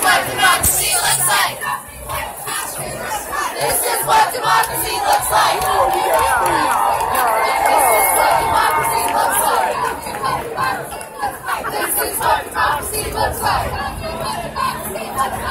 what democracy looks like. This is what democracy looks like. This is what democracy looks like. This is what democracy looks like.